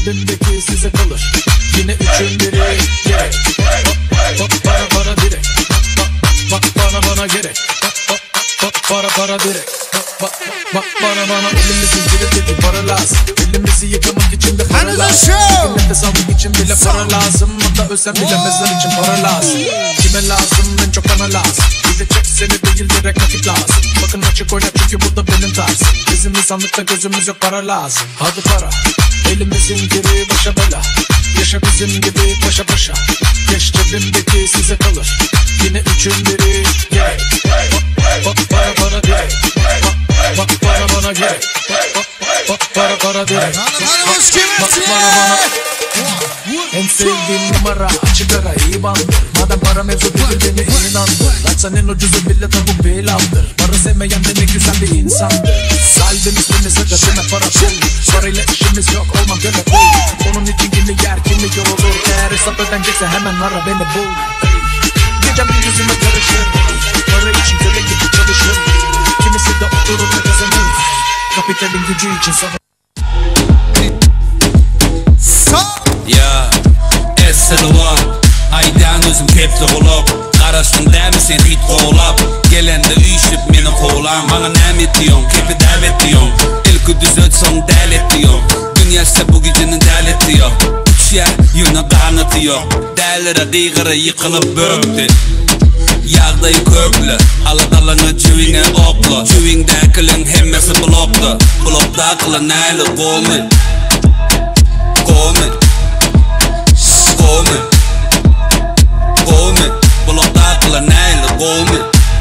cebimdeki size kalır. Yine üçün biri gerek. Para direkt. Bana gerek. Para direkt. Bana elimizin diri dedi para lazım. Elimizi yıkamak için de para lazım. Nefes almak için bile para lazım. Hatta ölsem bile mezar için para lazım. Kime lazım? En çok bana lazım. Bize çek seni değil direkt nakit lazım. Bakın açık oyna çünkü bu da benim tarzım. Bizim insanlıkta gözümüz yok para lazım. Hadi para. Elimizin diri başa bela. Yaşa bizim gibi paşa paşa. Geç cebimdeki size kalır. Yine üçün biri gerek. Para direkt. Bana gerek. Para direkt. Bana. En sevdiğim numara açık ara iyi bandır. Madem para mevzu bilir beni inandır. Açsan en ucuzu bile tavuk pilavdır. Para sevmeyen de ne güzel bir insandır. Sahibim üstüne sıcak para pul. Parayla işimiz yok olmam göle bul. Onun için kimi yer kimi yorulur. Eğer hesap ödenecekse hemen ara beni bul. Gecem bir yüzüme karışır. Para için köle gibi çalışır. Kimisi de oturur ve kazanır. Kapitalin gücü için sana. Ya Esselva Aydan özüm kepti olup Qarasın demi sen hit qoğulap Gelende uyuşup meni qoğulam Bana nämet diyon, kepi davet diyon İlki düz ötson dalet diyon Dünyası bu gecenin dalet diyon Uçya yuna qanıtı yok Dəlira diğiri yıkılıp böktü Yağdayı köklü Aladalını cüvine oklu Cüvindekilin hemmesi bloktu Blokdakılı näli qoğumen Qoğumen Qo'mi, buloqda qilinayli qo'mi.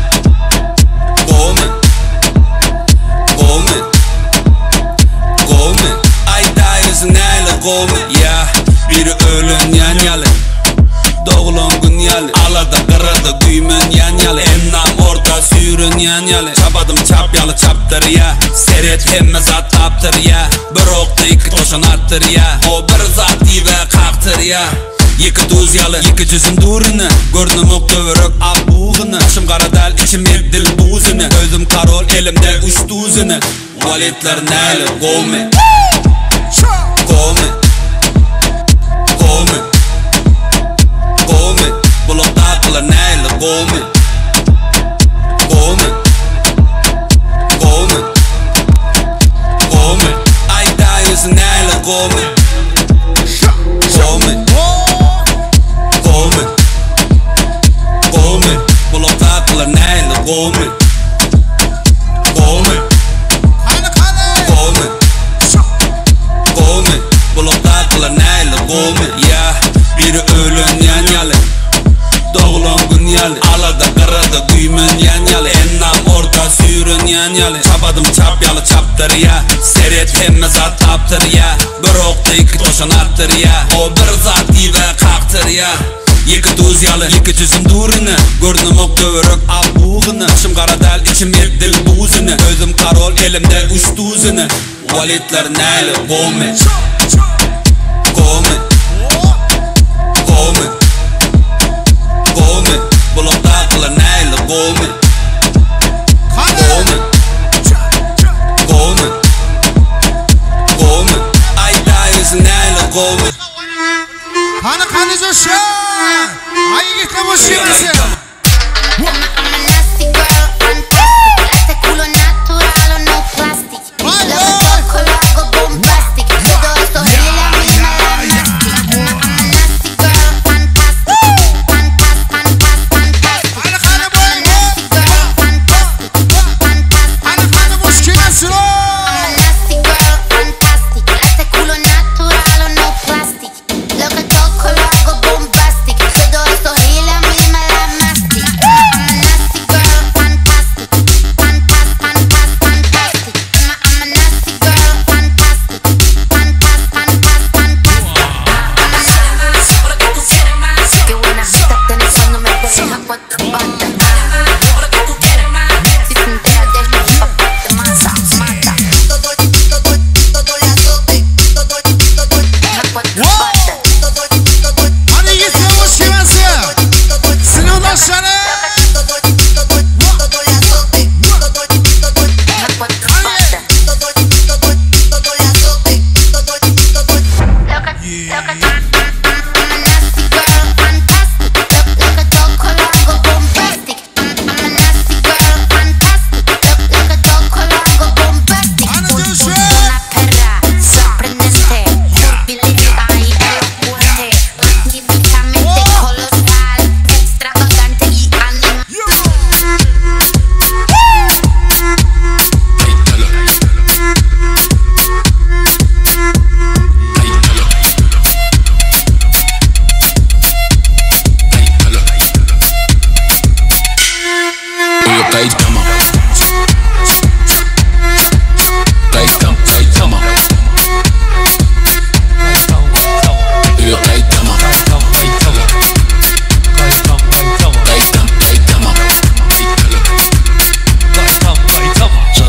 Aytaysinayli qo'mi. Ya, biri o'lin yanyali. Doğulun yali. Alada qirada guymen yanyali. Ennam orta suyurin yanyali. Çapadım çapyalı çaptır ya. Seret hemme zat taptır ya. Bir oqda iki toşan attır ya. O bir zat dive qaktır ya. Yeki tuz yalı, yeki cüzüm durunu. Görnüm ok dövürük al buğunu. Başım qaradal, içim eddil buzunu. Özüm karol, elimde üç tuzunu. Valetler näli, qo'mi. Buloqda qilinayli, qo'mi. Aytaysinayli, qo'mi. Buloqda qilinayli, qo'mi. Buloqda qilinayli, qo'mi. Ya, biri o'lin yanyali. Doğulun yali. Alada qirada guymen yanyali. Ennam orta suyurin yanyali. Çapadım çapyalı çaptır ya. Seret hemme zat taptır ya. Bir oqda iki toşan attır ya. O bir zat dive qaktır ya. Yeki tuz yalı, yeki cüzüm durunu. Görnüm ok dövürük al buğunu. Başım qaradal, içim eddil buzunu. Özüm karol, elimde üç tuzunu. Valetler näli, qo'mi. Buloqda qilinayli, qo'mi. Aytaysinayli, qo'mi. Qani jo'sha. Ay yigitlar bosh yig'ilsin.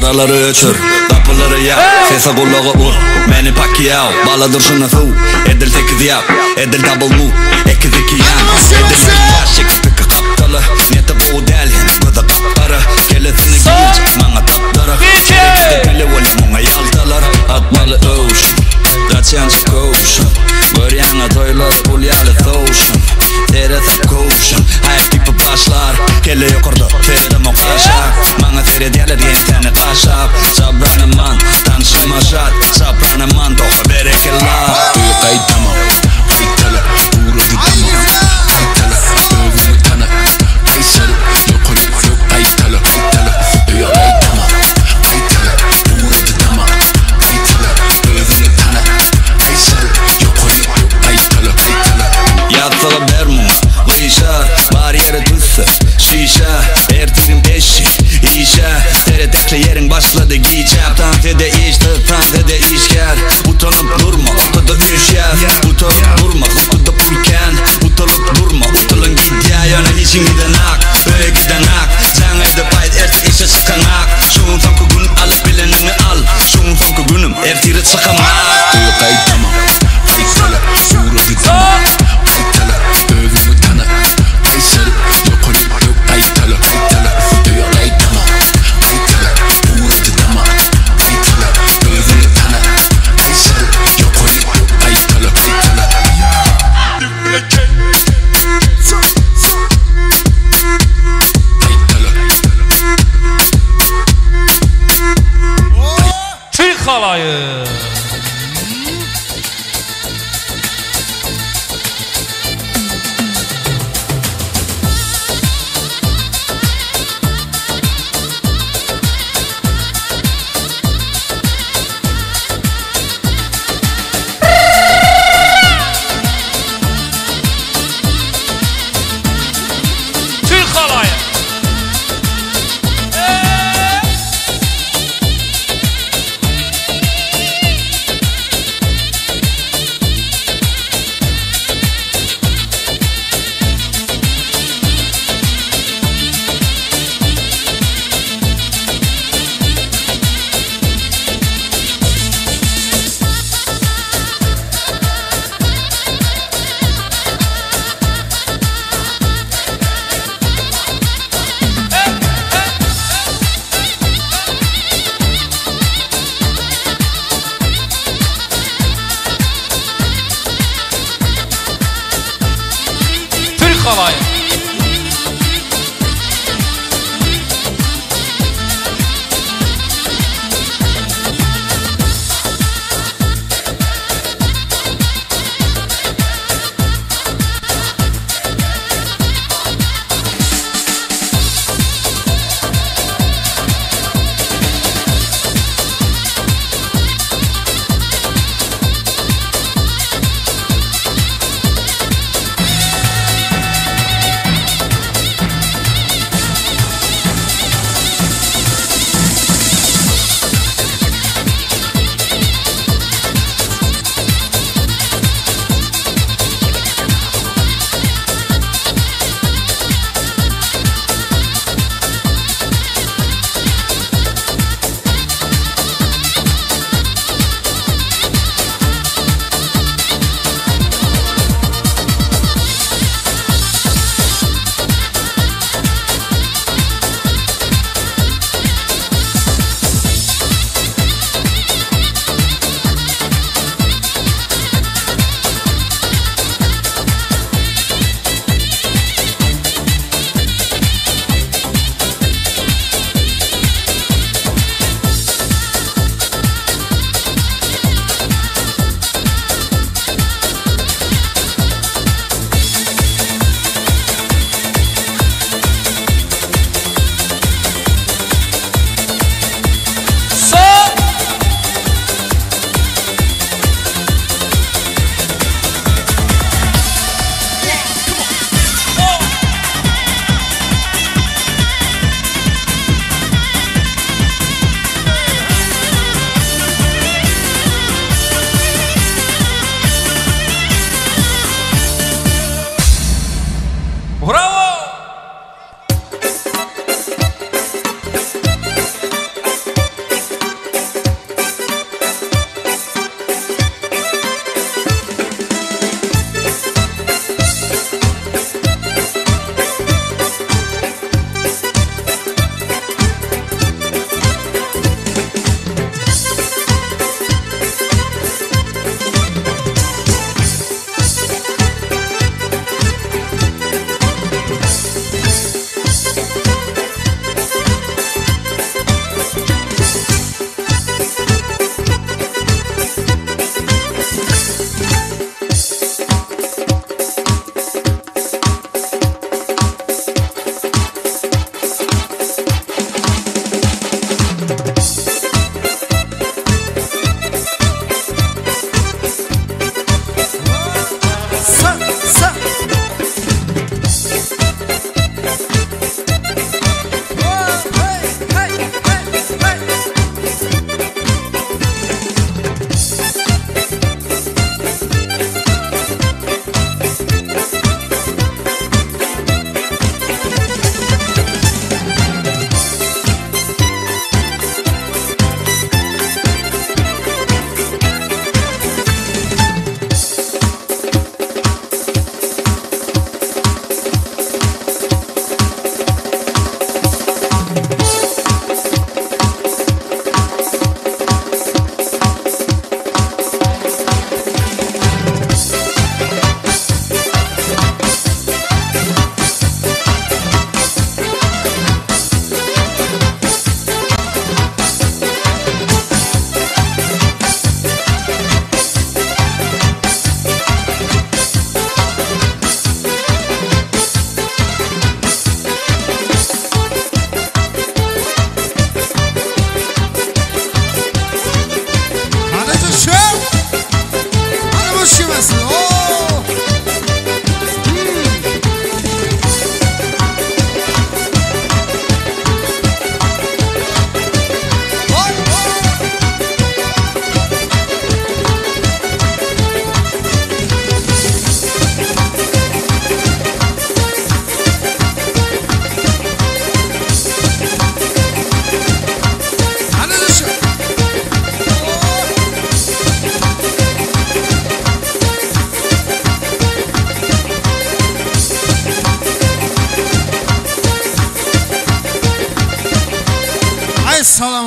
Paraları öçür, kapıları yap, sese kulağı vur. Beni Pacquiao, baladır şuna su. Edil 8 yap, edil double move. 2-2 yan, edil başık, spikı kaptalı. Niyeti bu del, bu da kaptarı. Kelesini giyecek, bana tatları. Gerekli bile voli, muna yaltalar. Atmalı ocean, kaçancı koşun. Böryan'a toylar, ulyalı soğuşun. Terese koşun, hayat gibi başlar. Kelle yukarıda, terede mokaşar. Bana seyrediyorlar yenteni kaşap. Sabranı man, tanışma şart. Sabranı man, toka berekeler. Uyu kayıtlama, kayıtala, uğradı dama. Kayıtala, övümü tanı. Kaysarı, yukarı, yok kayıtala, kayıtala. Uyu kayıtlama, kayıtala, uğradı dama. Kayıtala, övümü tanı. Kaysarı, yukarı, yok kayıtala, kayıtala. Yatsalı bermuma, kıyışar. Var yere tütsü, şişe. Ertinim eşi, işe. Teretekli yerin başladı giyeceğim. Tantede işte, tantede işker. Utanıp durma, ortada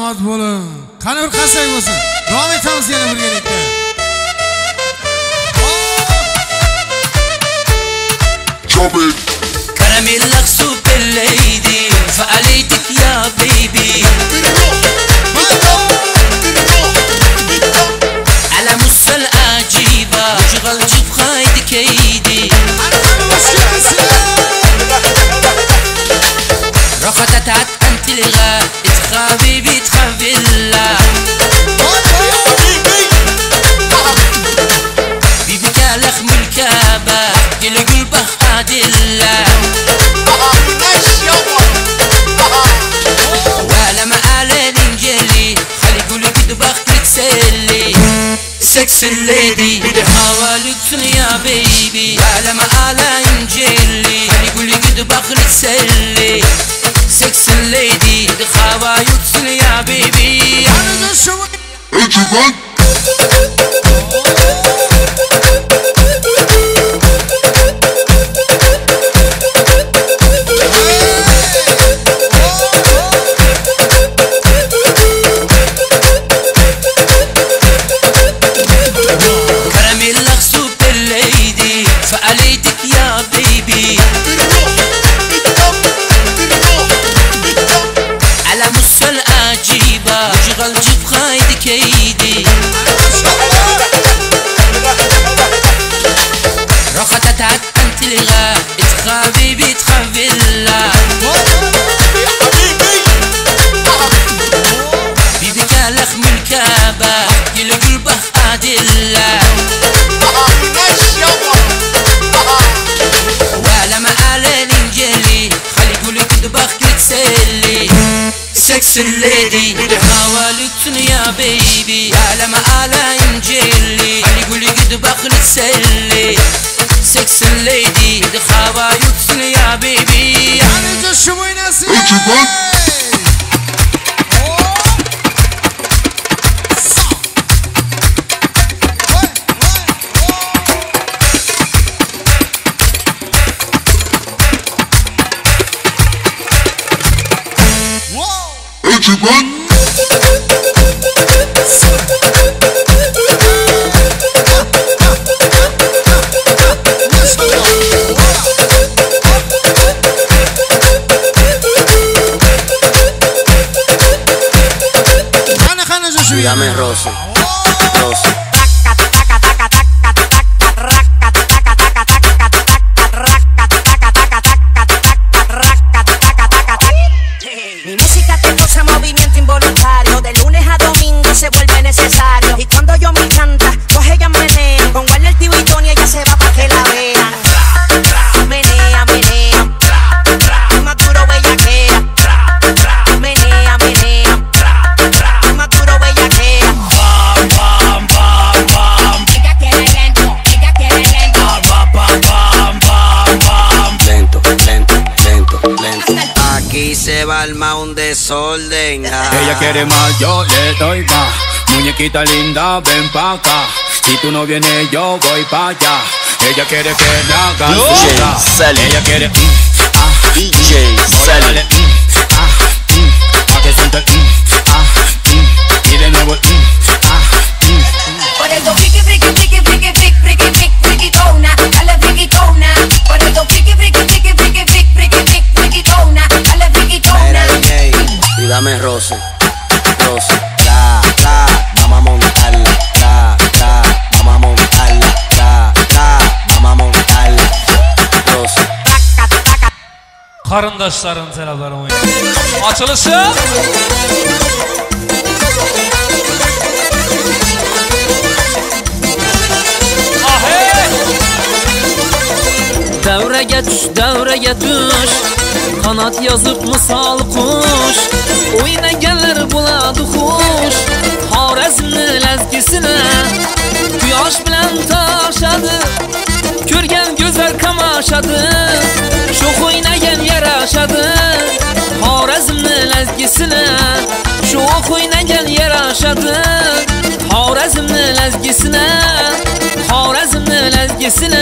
salomat bo'lin. Qani bir qasak bo'lsin. Davom etamiz yana birgalikda. كراميلك سوبر ليدي فقليتك يا بيبي على مصر العجيبة وشغل جيب خايدك ايدي رخطت عد انت لغا اتخابي بيتخابي الله بيبي كالخ ملكابة قل قلبه عادلة ولا ما على الانجلي خلي قولي كده بخلي تسلي سكس الليدي حوالك يا بيبي ولا ما على انجلي خلي قولي كده بخلي تسلي سكس الليدي حوالك يا بيبي كراميلك سوبر ليدي فقليتك يا بيبي على مصر العجيبة وشغل جيب خايدك ايدي رخطت عد انت لغا اتخابي بيتخابي الله بيبي كالخ ملكابة قل قلبه عادلة ولا ما على الانجلي خلي قولي كده بخلي تسلي سكس الليدي حوالك يا بيبي ولا ما على انجلي خلي قولي كده بخلي تسلي سكس الليدي حوالك يا بيبي Hadi coşum oynasın. Dame Rosy, Rosy. Mi música te causa movimiento involuntario. De lunes a domingo se vuelve necesario. Y cuando yo me canta, pues ella menea. Con Warner el tío y Tony ella se va pa' que la vean. Menea, menea. Más duro bellaquea. Menea, menea. Más duro bellaquea. Ella quiere lento, ella quiere lento. Lento, lento, lento, lento. Aquí se va a armar un desorden. Ella quiere más, yo le doy más. Muñequita linda, ven pa' acá. Si tú no vienes, yo voy pa' allá. Ella quiere que la haga sola. Ella quiere DJ Sally. Dale, pa' que sienta y de nuevo Por eso friki, friki, friki, friki, friki, friki, friki, frikitona. Dale frikitona. Por eso friki, friki, friki, friki, friki, friki, friki, frikitona. Dale frikitona. Y dame Rosy, Rosy. Tra, tra, vamos a montarla. Tra, tra, vamos a montarla. Tra, tra, vamos a montarla. Rosy. Karındaşların selamları oynuyor. Açılışı. Devrege düş, devrege düş. Kanat yazıp misal kuş. Oyuna gelir buladı kuş. Xorazmni lezgisine Quyosh bilan tashadı. Ko'rgan go'zal kamaşadı. Shu o'ynagan yarashadi. Xorazmni lezgisine Shu o'ynagan yarashadi. Xorazmni lezgisine Xorazmni lezgisine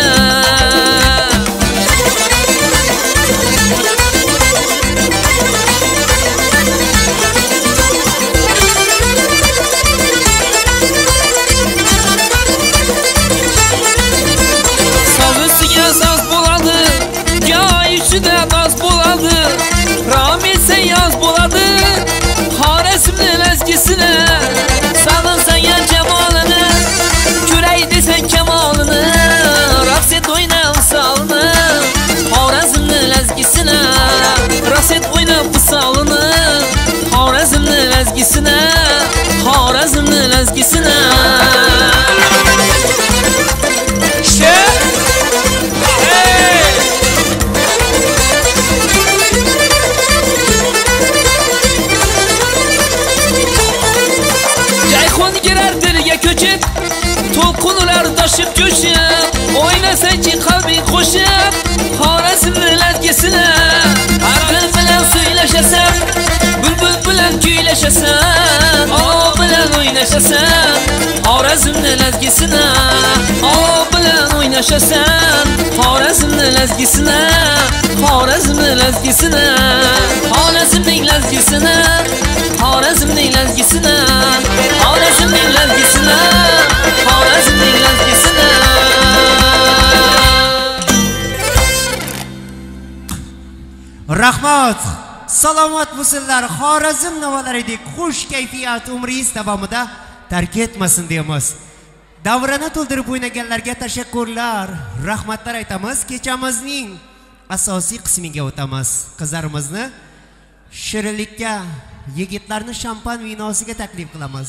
lazgisini İşte Cayxon girer dilga ko'chib to'lqinlar toshib jo'shib o'ynasanchi qalbing qo'shib Xorazmni lazgisini aql bilan suylashasan bulbul bilan kuylashasan o bilan o'ynashasan Xorazmni lazgisini o bilan o'ynashasan Xorazmni lazgisini Xorazmni lazgisini Xorazmning lazgisini Xorazmning lazgisini Xorazmning lazgisini Xorazmning lazgisini Rahmat. Salomat bo'lsinlar. Xorazm navolaridek xush kayfiyat umringiz davomida tark etmasin deymiz. Davrani to'ldirib o'ynaganlarga tashakkurlar, rahmatlar aytamiz. Kechamizning asosiy qismiga o'tamiz. Qizlarimizni shirinlikka, yigitlarni shampan vinosiga taklif qilamiz.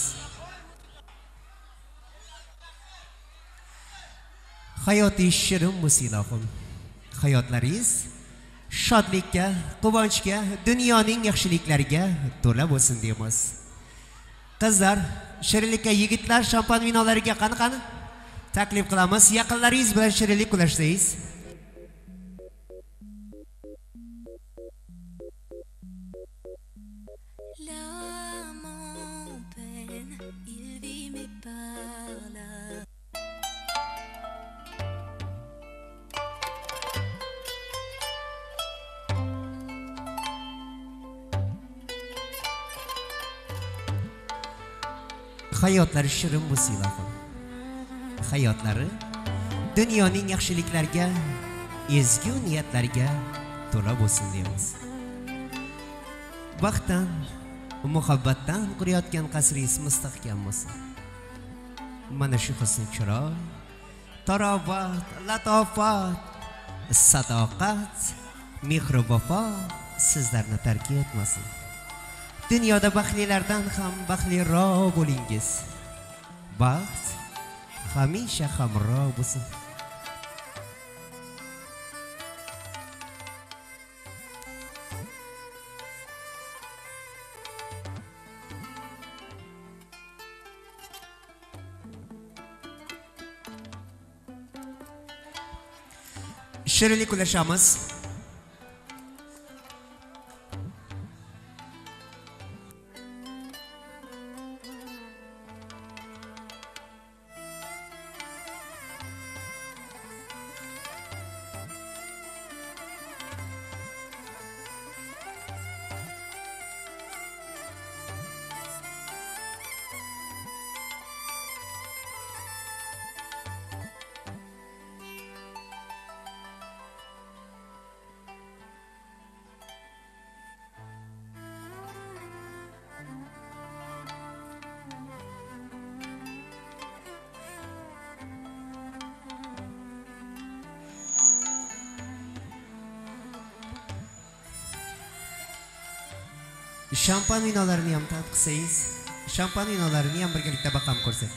Hayoti shirin musilohim. Hayotlaringiz shodlikka, quvonchga, dunyoning yaxshiliklariga to'la bo'lsin deymiz. Qizlar shirinlikka, yigitlar shampan vinolariga qani taklif qilamiz. Yaqinlaringiz bilan shirinlik ulashsangiz. Hayotlari shirin musilohim. Hayotlari dunyoning yaxshiliklariga, ezgu niyatlariga to'la bo'lsin deymiz. Vaqtdan, muhabbatdan qurayotgan qasringiz mustahkam bo'lsin. Mana shu husn chiroy, tarovat, latofat, sadoqat, mehr vafo sizlarni tark etmasin. Dunyoda baxtlilardan ham baxtliroq bo'lingiz. Baxt hamisha hamroh bo'lsin. Shirinlik ulashamiz. Shampan vinolarini ham tatqisangiz, shampan vinolarini ham birgalikda baqam ko'rsak.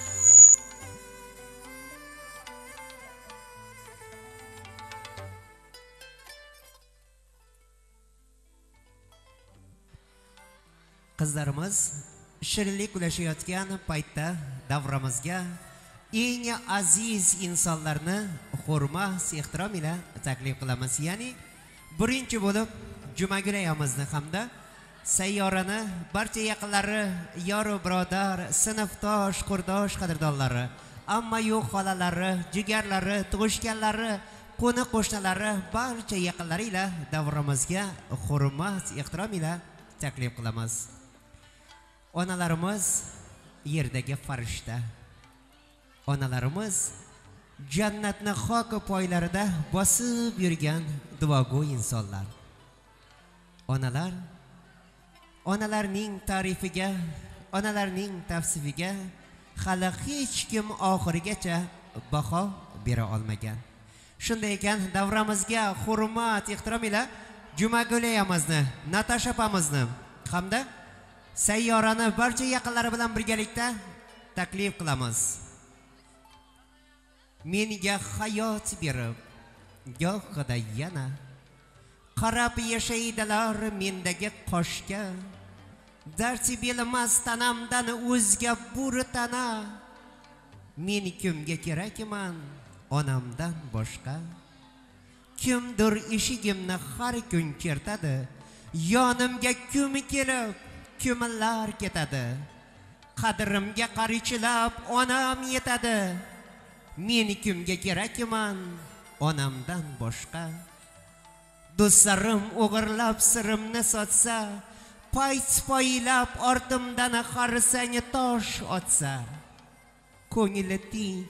Qizlarimiz shirinlik ulashayotgan paytda davramizga eng aziz insonlarni hurmat, ehtirom bilan taklif qilamiz. Ya'ni birinchi bo'lib Jumagul ayamizni hamda sayyorani barcha yaqinlari, yor birodar, sinfdosh, qurdosh qadrdonlari, amma yo'q xolalari, jigarlari, tug'ishganlari, qo'ni qo'shnilari, barcha yaqinlari ila davramizga hurmat, ehtirom bilan taklif qilamiz. Onalarimiz yerdagi farishta. Onalarimiz jannatni xoq poylarida bosib yurgan duogo'y insonlar. Onalar onalarning ta'rifiga, onalarning tavsifiga hali hech kim oxirigacha baho bera olmagan. Shunday ekan, davramizga hurmat, ehtirom ila Jumagul ayamizni, Natasha opamizni hamda sayyorani barcha yaqinlari bilan birgalikda taklif qilamiz. Menga hayot berib, gohida yana qarab yashaydilar mendagi qoshga. Darsi bilmas tanamdan o'zga buritana. Men kimga kerakman onamdan boshqa? Kimdir eshigimni har kun chertadi. Yonimga kim kelib, kimlar ketadi. Qadrimga qarichilab onam yetadi. Men kimga kerakman onamdan boshqa? Do'stlarim o'g'irlab sirimni sotsa, poylab ortimdan qarsang tosh otsa, ko'ngli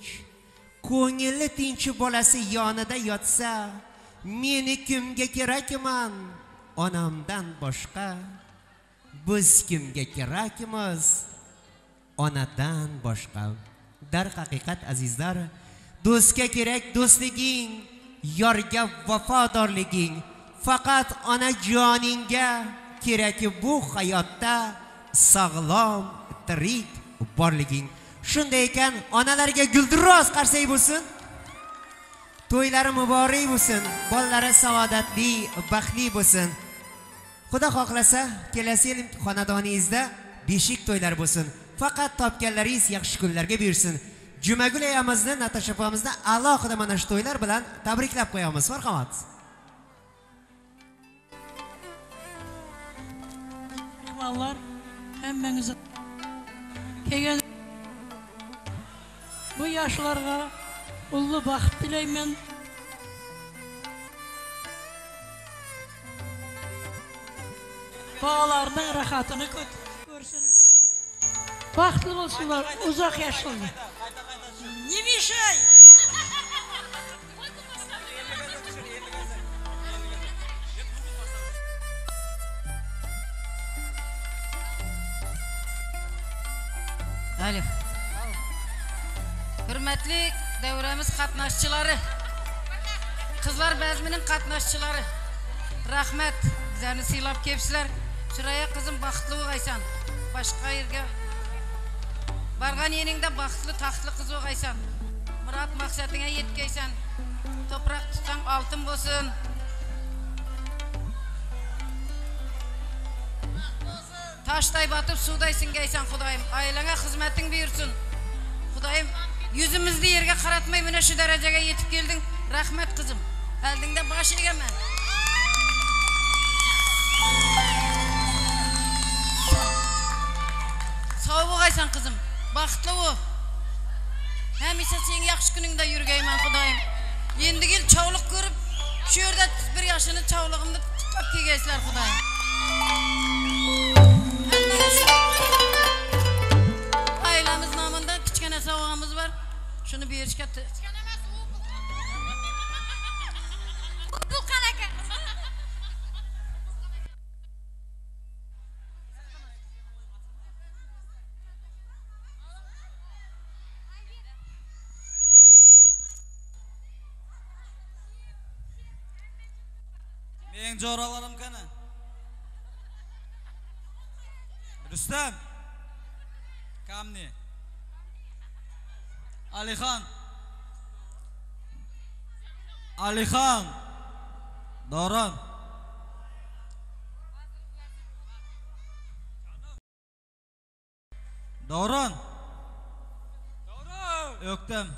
tinch bolasi yonida yotsa, meni kimga kerakman onamdan boshqa? Biz kimga kerakmiz onadan boshqa? Dar haqiqat azizlar, do'stga kerak do'stliging, yorga vafodorliging, faqat ona joningga kerak bu hayotda sog'lom tirik borliging. Shunday ekan, onalarga gulduros qarsak bo'lsin. To'ylari muborak bo'lsin, bolalari saodatli, baxtli bo'lsin. Xudo xohlasa, kelasi yil xonadoningizda beshik to'ylar bo'lsin. Faqat topganlaringiz yaxshi kunlarga buyursin. Jumagul ayamizni, Natasha opamizni alohida mana shu to'ylar bilan tabriklab qo'yamiz. Marhamat. Mehmonlar, hammangizga kelgan bu yoshlarga ullu baxt tilayman. Bağlarının rahatını görsün. Baxtlı olsunlar, uzaq yaşlılar. Ne bir şey? Alo. Hürmetli devremiz qatnaşçıları, kızlar bezminin qatnaşçıları, rahmet, bizlerni siylab kepsizlar. Şuraya kızım baxtlı o'g'aysan, başka yerga bargan yeringda baxtlı taxtlı qiz o'g'aysan, murat maqsadingga yetkaysan, to'proq tutsang oltin bo'lsin. Taşday batıp suday singaysan Xudoyim, ailanga xizmetin buyursun. Xudoyim, yüzümüzde yerge qaratmay mana shu darajaga yetib kelding. Rahmat qizim. Eldingda bosh egaman. Sog' bo'lg'aysan qizim, baxtli bo'l. Hamisha sen yaxshi kuningda yurgayman Xudoyim. Endi kel chavliq ko'rib, shu yerda bir yoshini chavlig'imni tutib kelgaysizlar Xudoyim. Ailemiz namında kichkina sovg'amiz var. Şunu bir yerishga kichkina emas, bu qanaqa? Men joralarim qani? Rustam, Kamni, Alihan, Doron, Öktem,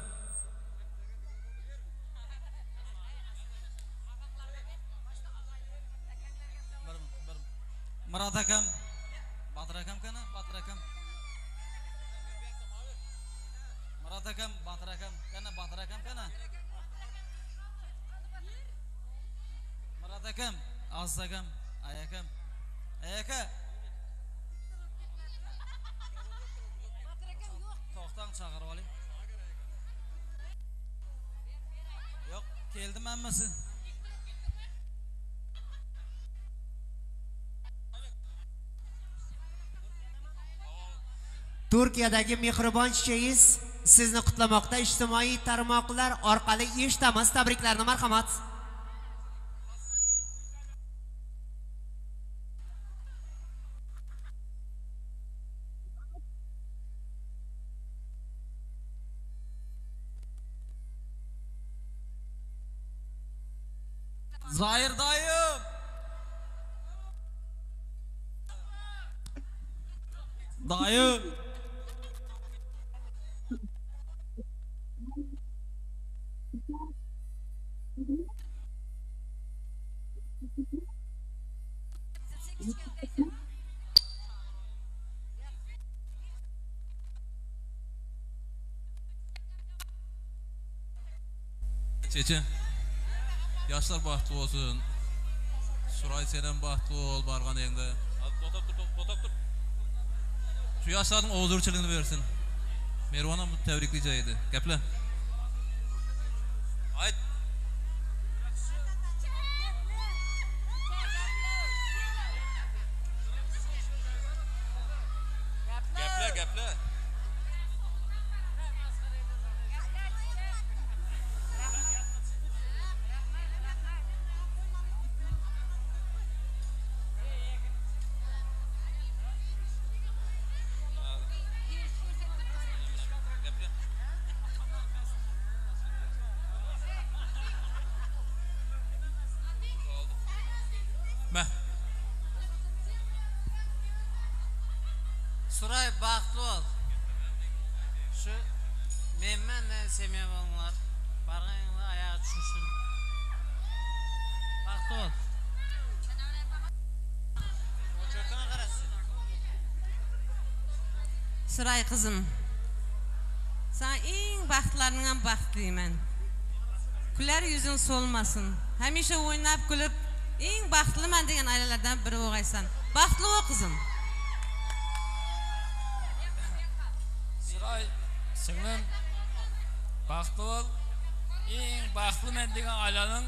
Murat akam, Batır akam kana, Batır akam. Murat akam, Batır akam kana, Batır akam kana. Murat akam, Aziz akam, Ayakam. Ayaka. To'xtang chaqirib oling. Yo'q, keldim hammasi. Turkiyadagi mehribon chichangiz sizni qutlamoqda. Ijtimoiy tarmoqlar orqali eshitamiz tabriklarni. Marhamat. Zahir dayım. Dayım. Çeçe. Yaşlar baxtlı olsun. Suray senen baxtlı ol barğan eğinde. Botak dur. Şu yaşların oğuzurçılığını versin. Mervan'a bu tebrikleyeceğiydi. Geple. Haydi. Geple. Suray baxtlı ol. Şu menmenle semya balınlar. Barğayınla ayağa düşüşsün. Baxtlı ol. Suray kızım. Sana en baxtlarından baxtlıyım. Güler yüzün solmasın. Hemişe oynayıp gülüp en baxtlı men degen ailelerden biri oğaysan. Baxtlı o kızım. Suray, singlim, baxtlı ol. En baxtlı men degen ailenin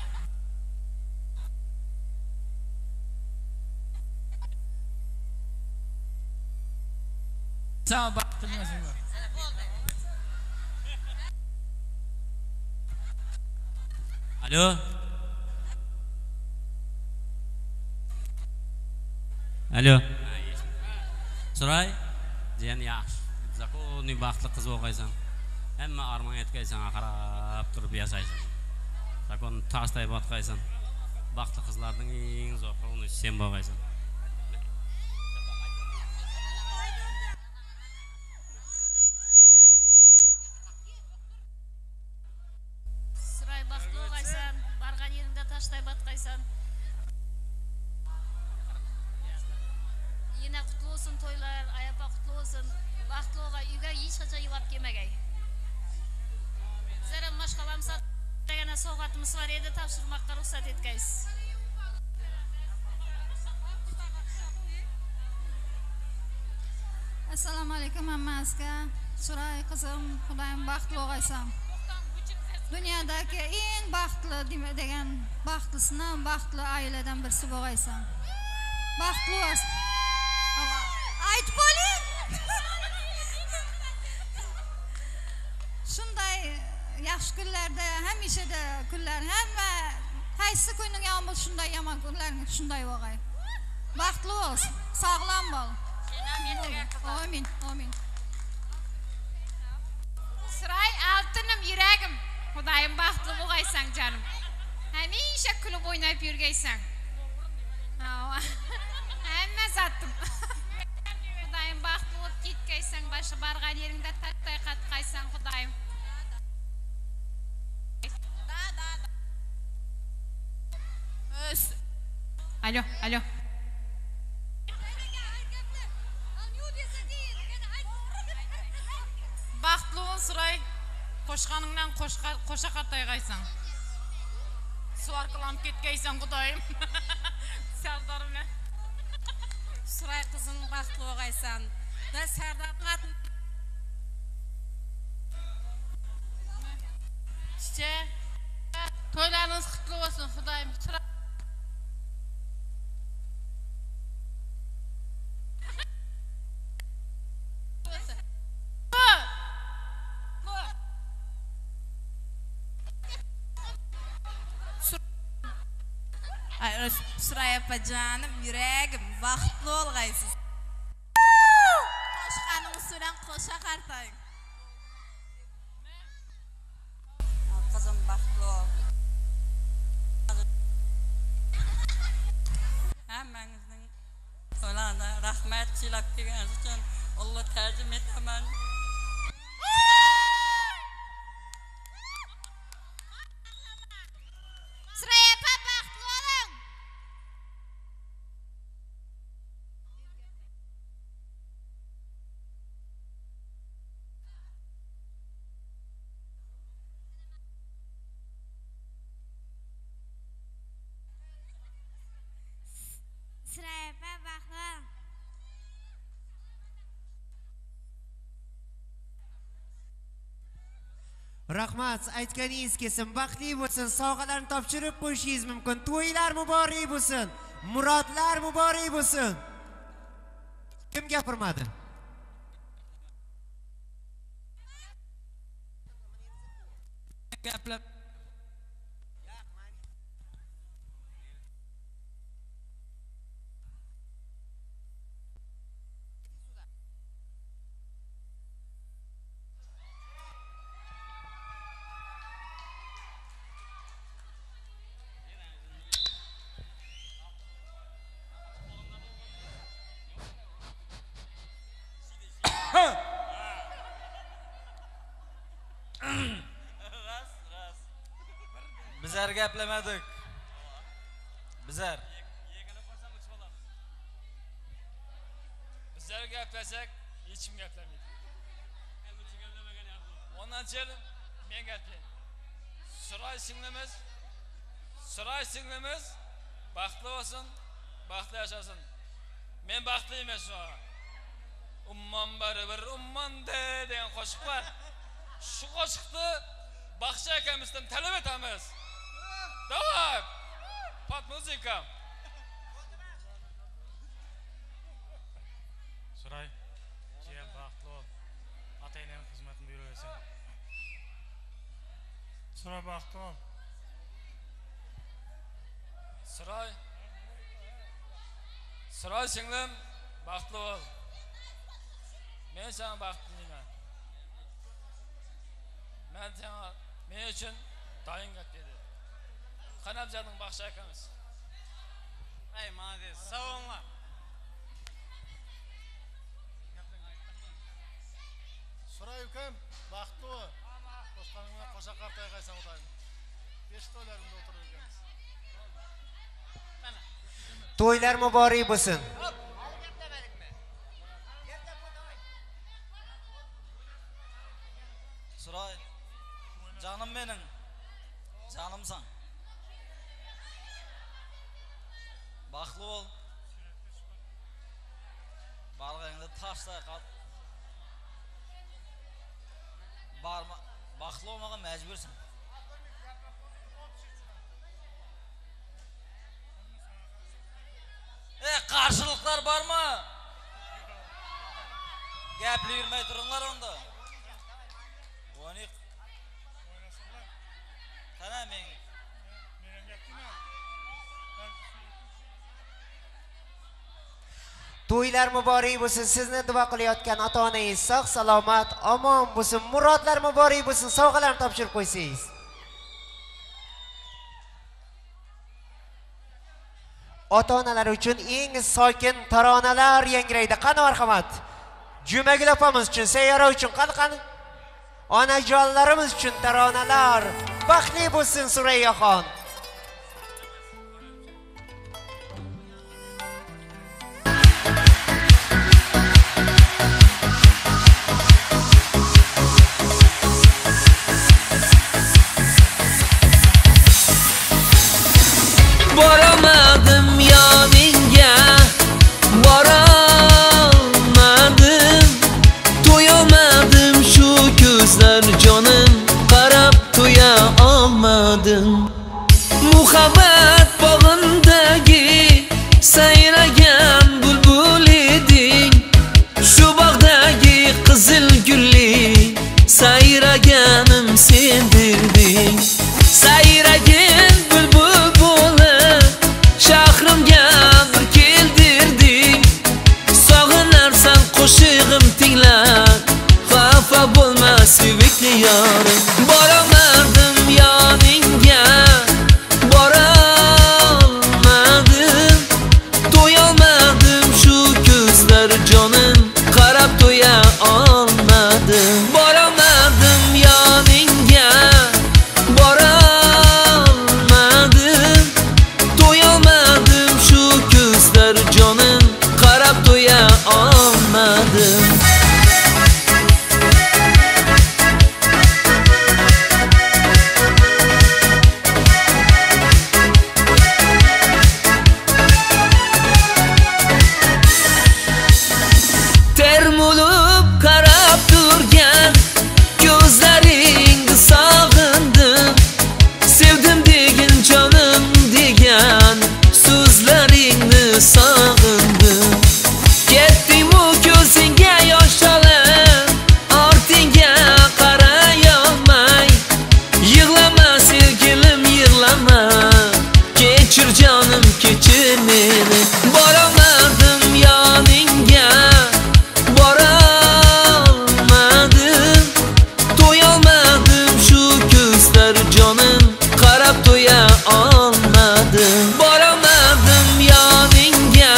sana baxtlı mesin var. Alo. Alo. Suray, diyen yaxşı. Zakoni baxtlı qız oqaysan. Hamma armon etkaysan, qarab turib yasaysan. Zakon tashtay botqaysan. Baxtlı qizlarning eng zo'ri uni sen bo'lgaysan. Suray baxtlı oğaysan, barğan yerinde tashtay botqaysan. Yine kutlu olsun toylar, ayapa kutlu olsun. Baxtlı oğay, uyga hiç kaça yılap gelmegay. Zeren maşkalamsa degene soğuqatımız var edi, tapşırmakka ruhsat etkayız. Assalomu alaykum hammangizga. Suray qizim, Xudoyim baxtli o'g'aysan. Dunyodagi eng baxtli degan baxtlisini baxtli oiladan birisi bo'g'aysan. Baxtli bo'l. Aytib bo'ling. Shunday yaxshi kunlarda, hamishada kunlar, hamma qaysi kuning ham bo'lsa shunday yomon kunlarni shunday bo'g'ay. Baxtli bo'l, sog'lom bo'l. Amin, amin. Suray altınım, yüreğim. Xudoyim baxtli bo'lgaysan canım. Hamisha kulib o'ynab yurgaysan. Hamma zatim. Xudoyim baxtli bo'lib ketgaysan, boshqa bargan yeringda tattay qatqaysan Xudoyim. Alo. Baxtlı ol Suray. Qo'shqaningdan qo'sha qatayğaysan. Suvarqilanib ketgaysan Xudoyim. Sardar bilan. Suray qizim baxtli o'g'aysan. Da Sardar qatn. Çiçek. Toylarınız kutlu olsun Xudoyim. Suray apa canım, yüreğim, baxtli olğaysız. Qo'shqaning ustidan qo'sha qartang. Qizim baxtli ol. silab berganingiz uchun Alloh tarjima etaman. Suraya opa baxtli bo'ling. Suraya opa baxtli bo'ling. Rahmat, aytganingiz kelsin, baxtli bo'lsin, sovg'alarni topshirib qo'yishingiz mumkin. To'ylar muborak bo'lsin, murodlar muborak bo'lsin. Kim gapirmadi? Gaplab. Bizlar gaplamadik. Bizlar gaplasak hech kim gaplamaydi. Ondan sonra men gaplayman. Suray singlimiz baxtli olsun, baxtli yashasın. Men baxtli emas shu. Umman baribir umman degan qo'shiq bor. Shu qo'shiqni Baxshi akamizdan talab etamiz. Давай! Под музыка. Suray, jiyan baxtli ol. Ota-onaning xizmatini buyuraversin. Suray baxtli ol. Suray singlim baxtli ol. Men sana baxtli deyman. Men sana men uchun doim gap dedi. Qanabzadning Baxshi akamiz. Ey, молодец. Sağ olun. Suray ukam, baxtli ol. Boshqalarga qo'sha qartay qaysan o'taymi? Besh to'ylarimda o'tirib ekanmiz. To'ylar muborak bo'lsin. Suray, canım benim. Canımsan. Baxtli ol. Barg'ingda tashday qal. Barma, baxtli olmaga majbursan. Qarshiliklar bormi? Gapli yurmay turinglar onda. O'nik. Qana men. To'ylar muborak bo'lsin. Sizni duo qilayotgan ota-onangiz sog' salomat, omon bo'lsin. Murodlar muborak bo'lsin. Sovg'alarni topshirib qo'ysangiz. Ota-onalar uchun eng sokin taronalar yangraydi. Qani marhamat. Jumagul opamiz uchun, Sayyora uchun qani. Onajonlarimiz uchun taronalar. Baxtli bo'lsin Surayyaxon. Boramadım yanınga, boramadım. To'yamadım şu gözler canım, qarab to'ya olmadim. Muhabbat bog'indagi sayragan bulbul eding. Shu bog'dagi qizil gulli sayraganim sendirding. Sayragin bulbul bo'lib shahrimga bir keldirding. Sog'inarsan qo'shig'im tinglar, xafa bo'lma sevikli yorim. Boramadim yoningga, borolmadim. To'yolmadim meni boramadım yaningga borolmadim to'yolmadim shu ko'zlar jonim qarab to'ya olmadim boramadim yaningga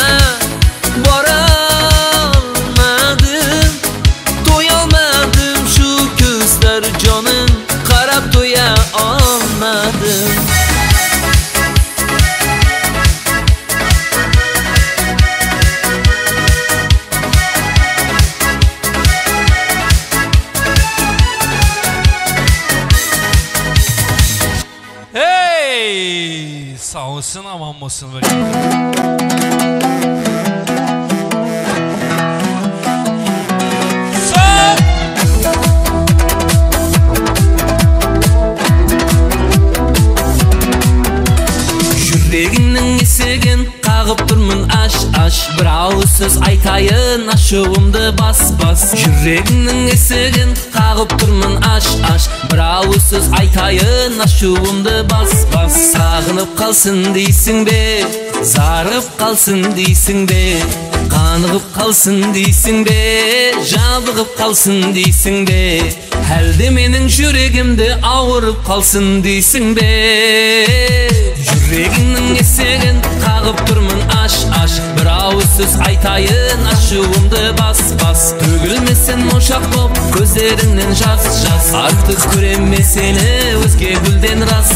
borolmadim to'yolmadim shu ko'zlar jonim qarab to'ya olmadim Hey! Sağ olsun, aman olsun böyle. Yüreğinin esegin qağıp durmun aş bir ağız söz aytayın aşığımdı bas Yüreğinin esegin qağıp durmun aş bir ağız söz aytayın aşığımdı bas Sağınıp kalsın deysin be zarıp kalsın deysin be qanıgıp kalsın deysin be jabıgıp kalsın deysin be Helde menin yüreğimde ağırıp kalsın deysin be Yüreğinin esegin qağıp durmun aş bir ağız söz aytayın aşığımdı bas Tөгülmesin moşak bop gözlerinden jas Artık göremme seni özge gülden ras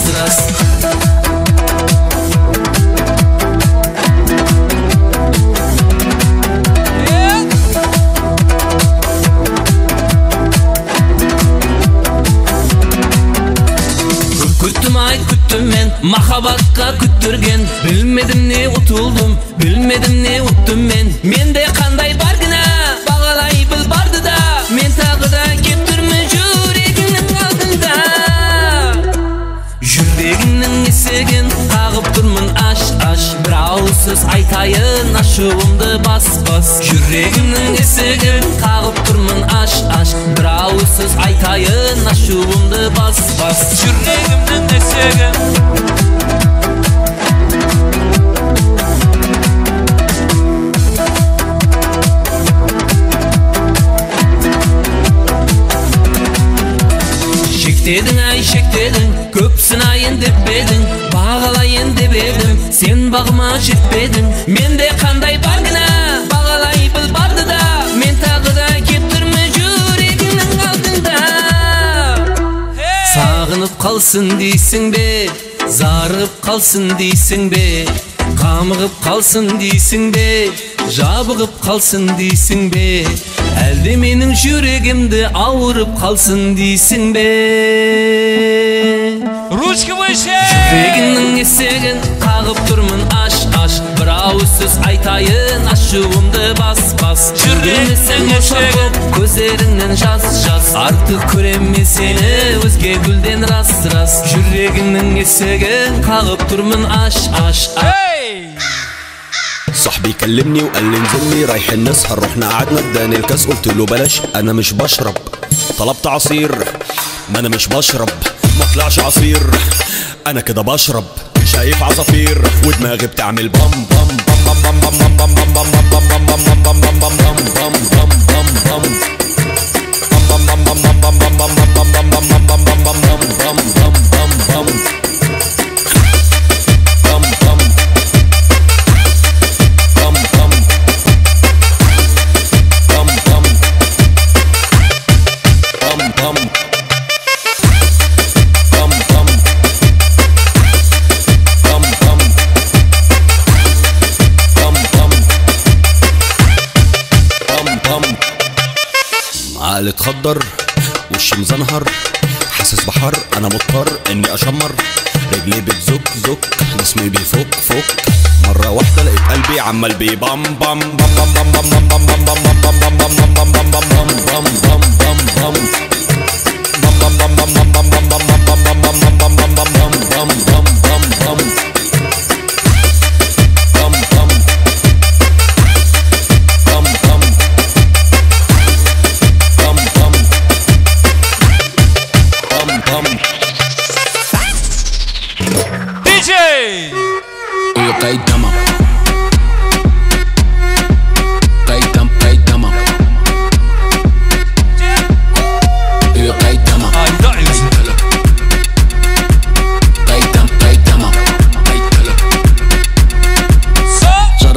Küttüm men mahabatka küttürgen Bilmedim ne utuldum bilmedim ne uttum Mende kanday bargına bağalay bil bardı da Men tağıda keptürme yüreğinin altında Yüreğinin esegin qağıp durmun aş bir ağız söz aytayın aşığımdı bas Yüreğinin esegin qağıp durmun aş bir ağız söz aytayın aşığımdı bas Yüreğimden esegin Şekledin köp sınayın dep edin Bağalayın dep edim sen bağıma jetpedin Mende kanday bargına bağalay bil bardı da Men tağıda keptirme yüreğinin altında Sağınıp kalsın deysin be zarıp kalsın deysin be Qamıgıp kalsın deysin be jabıgıp kalsın deysin be Elde menin yüreğimde ağırıp kalsın deysin be Rучка выше! Yüreğinin esegin qağıp durmun aş bir ağız söz aytayın aşığımdı bas Yüreğinin esegin gözlerinden jas Artık göremme seni özge gülden ras Yüreğinin esegin qağıp durmun aş صاحبي كلمني وقال لي انزلني رايحين نسهر رحنا قعدنا اداني الكاس قلت له بلاش انا مش بشرب طلبت عصير ما انا مش بشرب ما طلعش عصير انا كده بشرب شايف عصافير ودماغي بتعمل بام بام بام بام بام بام بام بام بام بام بام بام بام بام بام بام عقلي اتخدر وشي مزنهر حاسس بحر انا مضطر اني اشمر رجلي بتزك جسمي بيفك مرة واحدة لقيت قلبي عمال بي بام بام بام بام بام بام بام بام بام بام بام بام بام بام بام بام بام DJ Uyukay dama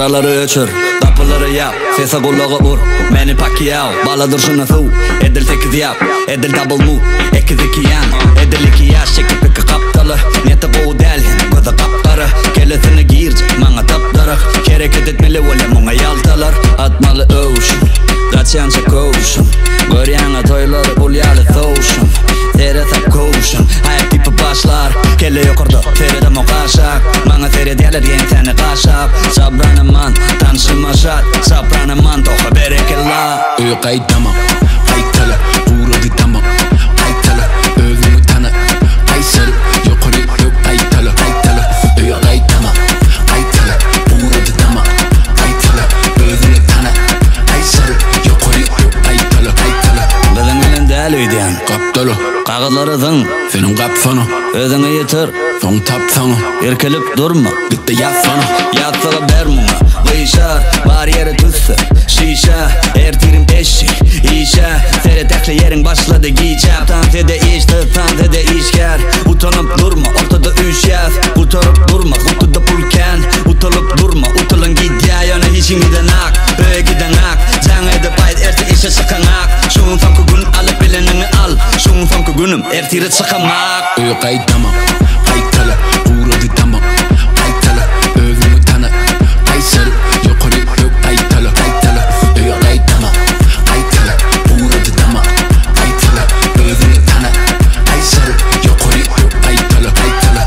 Paraları öçür, kapıları yap, sese kulağı vur. Meni Pacquiao, baladır şunu su. Edil 8 yap, edil double move. 2 yan, edil 2 yaş, çekip iki kaptalı. Niyeti bu delhin, gözü kaptarı. Kelesini giyircek, mana taptarık. Hareket etmeli öyle muna yaltalar. Atmalı ocean, kaçyanca koşun. Göryanı toyları bulyalı soğuşun. Teresa koşun, hayat tipi başlar. Kelle yukarıda, terede mukaşak. Mana terediyeler yen seni kaşak. Sabranıman, tanışmaşat. Sabranıman, toka berekella. Kaydama, kaytala, uğradı dama. Kaytala, özünü tanı. Kaysarı, yukarı yok kaytala. Kaytala, kaydama, kaytala, uğradı dama. Kaytala, özünü tanı. Kaysarı, yukarı yok kaytala. Kaytala. Bizim elinde eliydiyen Kaptalı, kağıtları zın. senin kapsana. Özünü yitir, son tapsana. erkelip durma. Gitti yazsana. Yatsılı bermuna, kıyşar, var yeri tüssü. Şişe, ertirim eşik, işe. Seyredekli yerin başladı giyeceğim. Tansede işte, tansede işker. Utanıp durma, ortada üç yaz. Utanıp durma, kutuda pulken. Utalıp durma, utalın git ya. Yana işin giden ak, öye giden ak. Can edip ait erti işe sıkan ak. Şunun sonku gün alıp bilenini al. Şunun sonku günüm ertiri çıkamak. Kaydama, kaytala, uğradı dama. Kaytala, özünü tanı. Kaysarı, yukarı yok kaytala. Kaytala, kaydama, kaytala, uğradı dama. Kaytala, özünü tanı. Kaysarı, yukarı yok kaytala. Kaytala.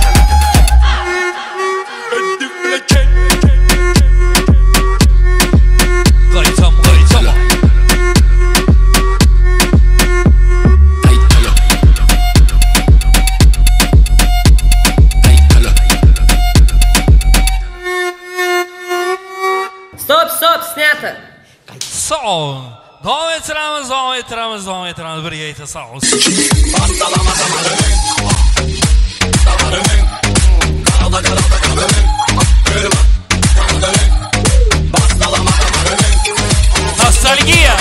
Kaytam kaytam. Стоп, снято. Sağ ol. Devam ettiremiz. Bir yayta sağ ol. Nostalgia.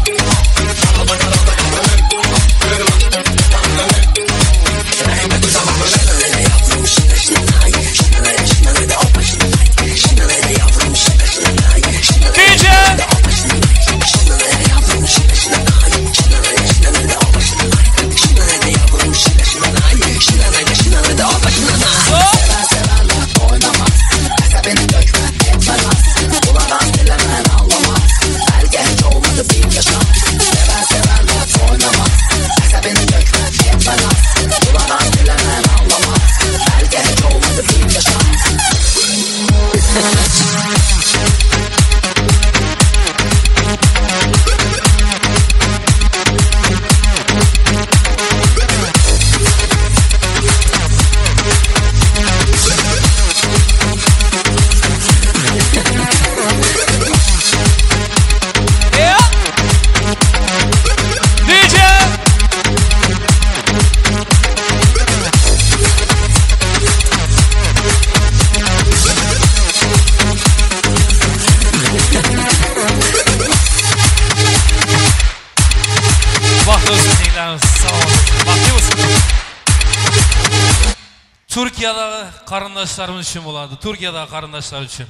Türkiye'de karındaşlarımız için buladı. Türkiye'de karındaşlar için.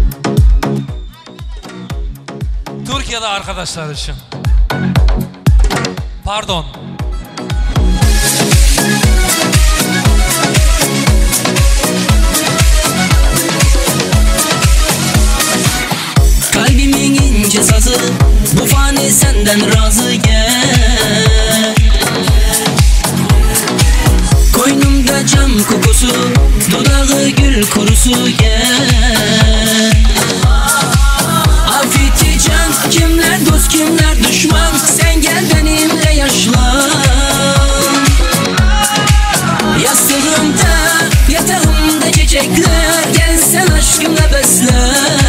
Türkiye'de arkadaşlar için. Pardon. Kalbimin ince sazı, bu fani senden razı gel. Koynumda cam kokusu, dudağı gül kurusu gel. Afiyet can, kimler dost kimler düşman, sen gel benimle yaşlan. Yastığımda, yatağımda çiçekler, gel sen aşkımla beslen.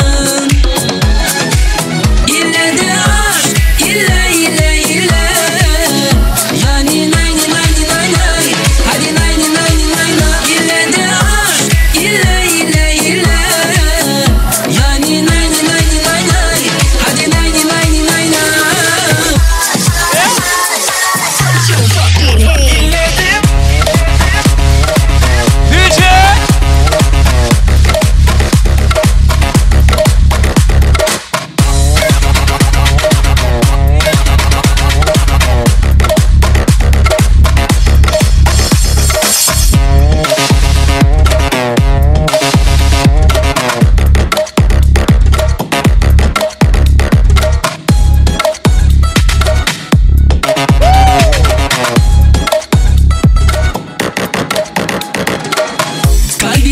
İlle de aşk, ille ille ille. Yani nayni nayni nayni nay. Hadi nayni nayni nayni nay. İlle de aşk, ille ille ille. Yani nayni nayni nayni nay. Hadi nayni nayni nayni nay. DJ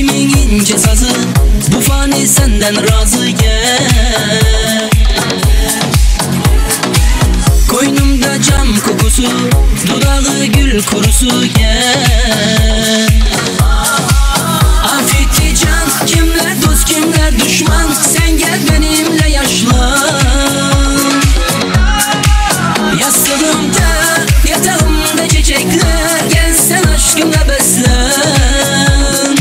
kalbimin ince sazı, bu fani senden razı gel. Koynumda cam kokusu, dudağı gül kurusu gel. Afiyeti can, kimler dost kimler düşman, sen gel benimle yaşlan. Yastığımda, yatağımda çiçekler, gel sen aşkımla beslen.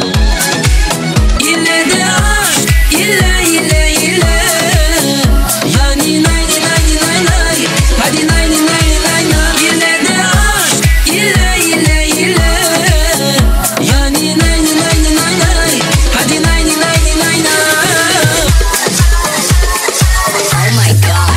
İlle de aşk, ille ille ille, yani nay nay nay nay, hadi nay nay nay nay. İlle de aşk, ille ille ille, yani nay nay nay nay, hadi nay nay nay nay. Oh my God.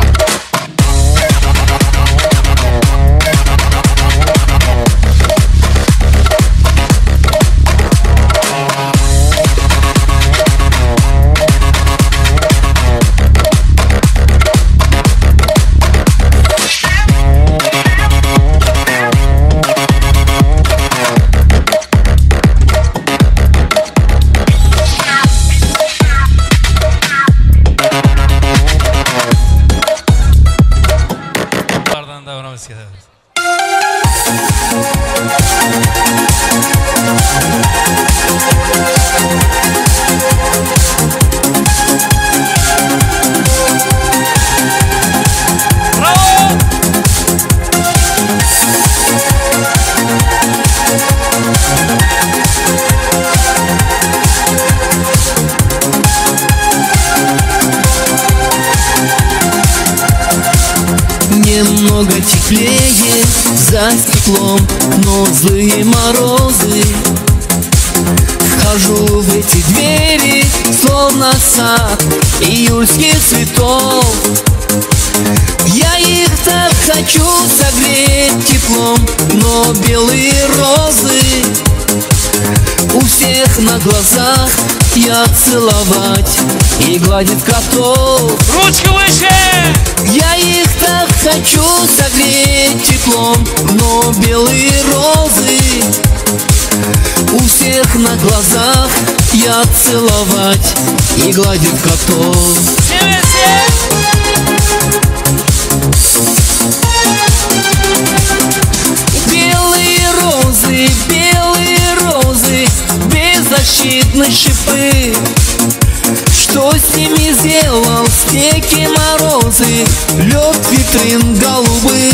Bunlardan davranmamız gerekiyor. Немного теплее за стеклом, но злые морозы. Вхожу в эти двери, словно сад июльских цветов. Я их так хочу согреть теплом, но белые розы у всех на глазах я целовать и гладить котов. Ручки выше! Я их так хочу согреть теплом, но белые розы у всех на глазах я целовать и гладить котов. Белые розы, беззащитные шипы. Что с ними сделал стеки морозы, лед витрин голубых?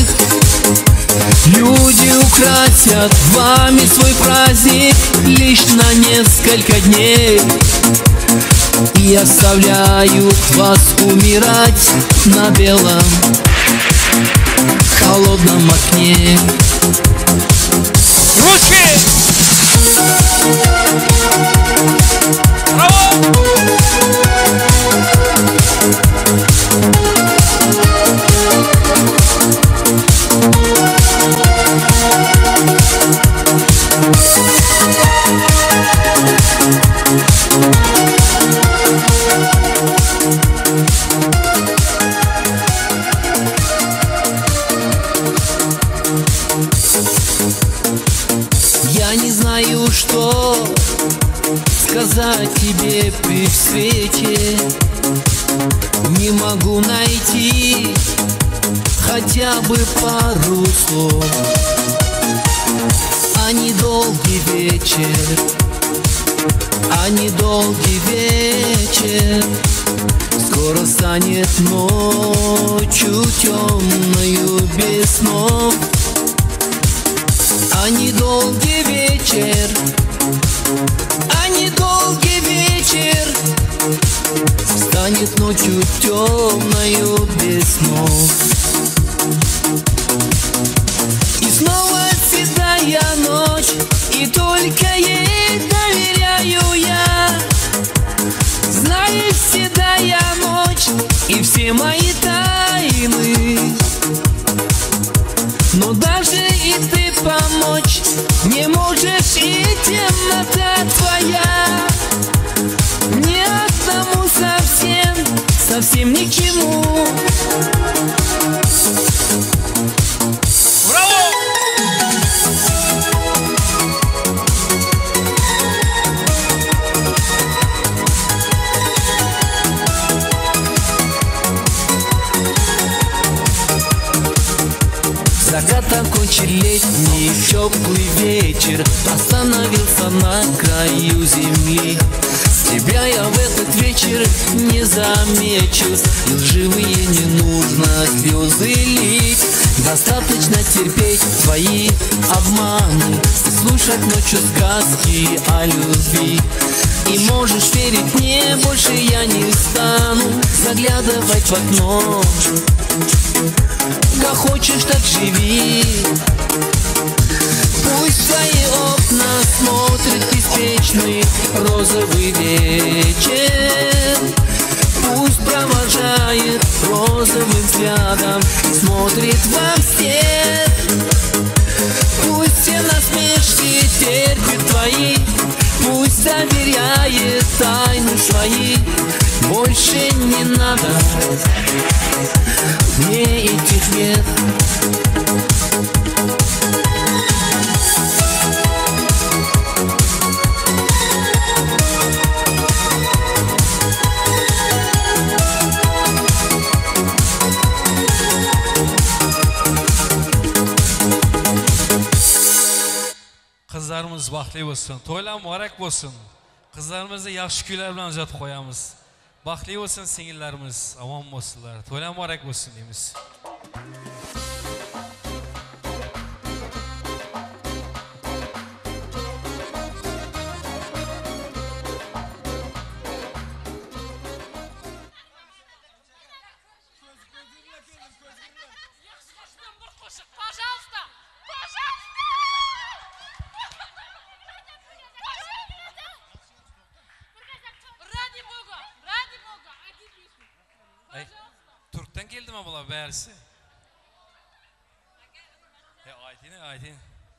Люди украсят вами свой праздник лишь на несколько дней и оставляют вас умирать на белом холодном окне. Ручки! Браво! Я не знаю, что сказать тебе при свете. Не могу найти хотя бы пару слов. А недолгий вечер, а недолгий вечер скоро станет ночью темною без снов. А недолгий вечер, а недолгий вечер станет ночью темною без снов. И снова седая ночь, и только ей доверяю я. Знаешь, седая ночь и все мои тайны, но даже и ты помочь не можешь, и темнота твоя мне одному совсем ни к чему. вечер остановился на краю земли. Тебя я в этот вечер не замечу, лживые не нужно слезы лить. Достаточно терпеть твои обманы, слушать ночью сказки о любви. И можешь верить мне, больше я не стану заглядывать в окно. Как хочешь, так живи. Пусть твои окна смотрит беспечный розовый вечер. Пусть провожает розовым взглядом, смотрит вам вслед. Пусть все насмешки терпит твои, пусть доверяет тайны свои. Больше не надо мне этих лет. Qizlarimiz baxtli bo'lsin, to'ylar muborak bo'lsin. Qizlarimizni yaxshi kuylar bilan uzatib qo'yamiz. Baxtli bo'lsin singillarimiz, omon bo'lsinlar. To'ylar muborak bo'lsin deymiz. Turk'tan geldi mi bular bärisi? Aytin.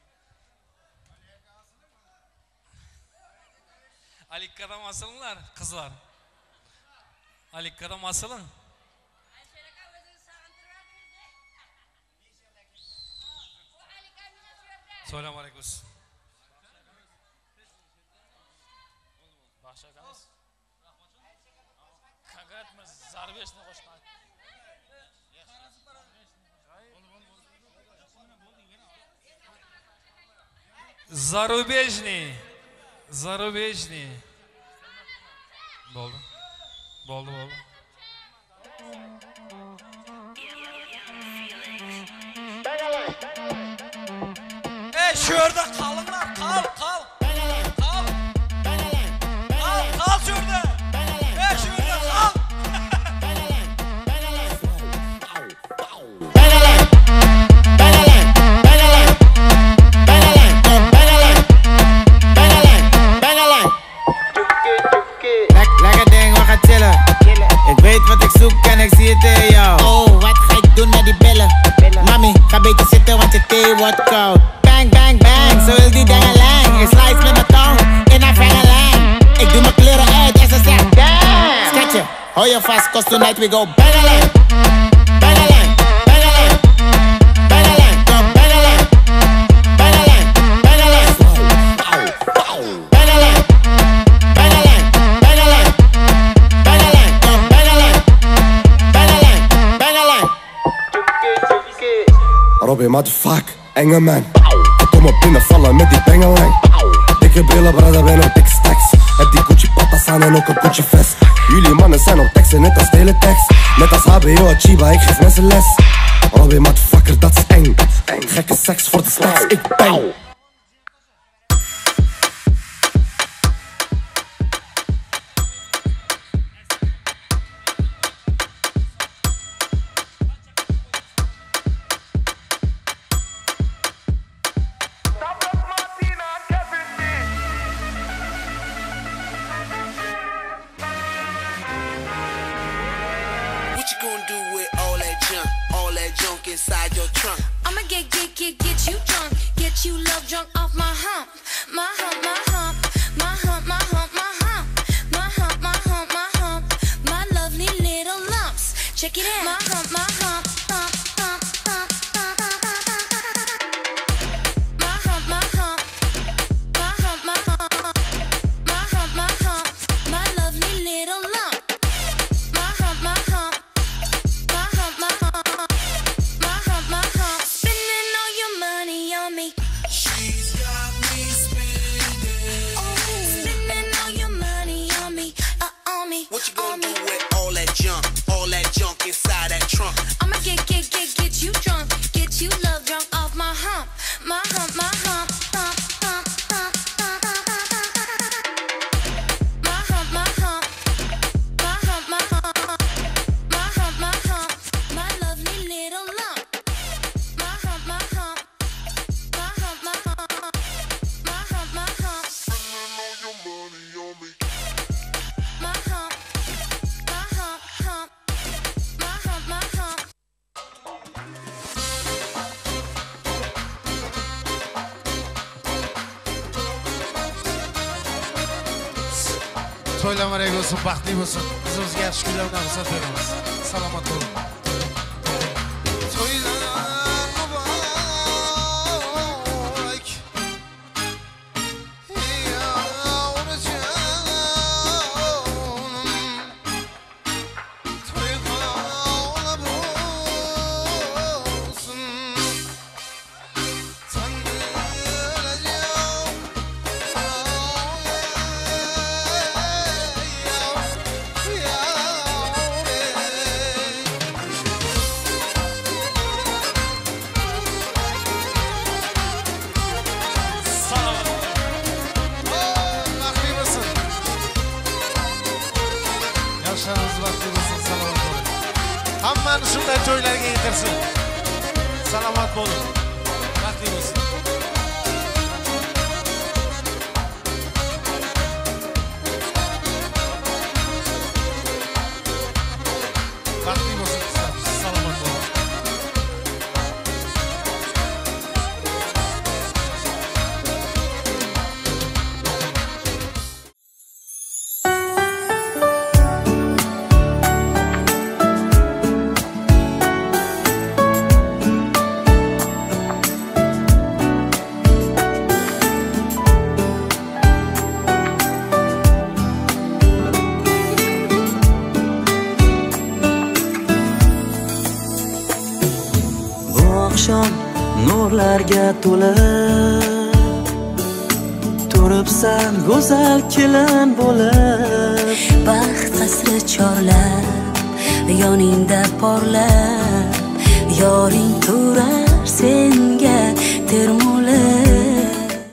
Alikka'dan asılınlar kızlar. Alikka'dan asılın. Selamun aleyküm. Başakamiz. Kanka etmez. Zarbiyesine koşmak. Зарубежный. Oldu. Şurada kalınlar, kal şurada. Kal şurada. Şurada kal. Lekker ding, we gaan chillen. Ik weet wat ik zoek en ik zie het in jou. Oh, wat ga ik doen met die billen? Mami, ga beter zitten want je thee wordt koud. Bang, bang, bang, zo is die dingelang. Ik slice met mijn tong in een vengelang. Ik doe mijn kleren uit en ze zegt damn. Schatje, hou je vast, cause tonight we go bangalang. Bangalang, bangalang, bangalang, go bangalang. Bangalang, bangalang, bangalang, bangalang, bangalang, bangalang, go bangalang. Bangalang, bangalang. Robbie, motherfuck, enge man. Ik kom op binnenvallen met die bengelang. Dikke brillen, brother, ben op dikke stacks. Heb die Gucci patas aan en ook een Gucci vest. Jullie mannen zijn op teksten, net als teletext. Net als HBO, Chiba, ik geef mensen les. Robbie, motherfucker, dat is eng. Gekke seks voor de stacks, ik bang. Inside your trunk, I'ma get you drunk, get you love drunk off my hump, my hump, my hump, my hump, my hump, my hump, my hump, my hump, my hump, my lovely little lumps. Check it out, my hump, my hump, hump, hump, hump, hump, my hump, my hump, my hump, my hump, my hump, my hump, my lovely little lump, my hump, my hump, my hump, my hump. Spending all your money on me. She's got me to'ylamarang bo'lsin, baxtli bo'lsin. Biz o'zga yaxshi kunlardan xursand bo'lamiz. Salomat bo'ling. Hammani shunday to'ylarga yetirsin. Salomat bo'ling. Baxtli bo'lsin. Baxtli bo'lsin. Salomat bo'ling. Nurlarga to'lib turibsan go'zal kelin bo'lib, baxt qasri chorlab yoningda porlab, yoring turar senga termulib.